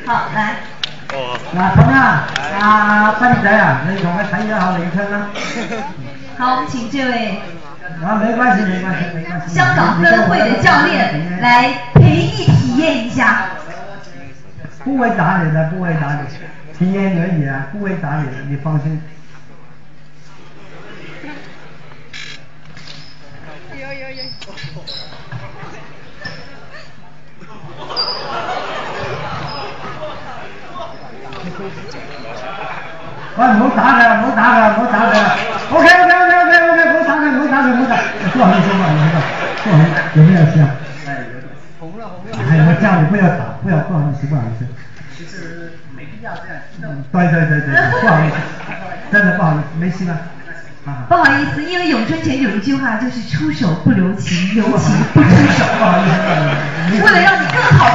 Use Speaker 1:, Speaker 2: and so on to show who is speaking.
Speaker 1: 好，来。
Speaker 2: 嗱，咁啦，斌仔啊，你同佢睇咗下詠春啦。
Speaker 1: 好，我们请这位。
Speaker 2: 没关系。
Speaker 1: 香港分会的教练来陪你体验一下。
Speaker 2: 不会打你的，体验而已啊，不会打你的，你放心。有。喂，唔好打佢，唔好打佢。OK， 唔好打佢。不好意思，有没有事啊？红了。哎，我叫你不要打，不好意思。其实没必要这样激动。对，不好意思，真的不好意思，没事吧？
Speaker 1: 不好意思，因为咏春拳有一句话就是出手不留情，留情不出手。
Speaker 2: 不好意思。
Speaker 1: 为了让你更好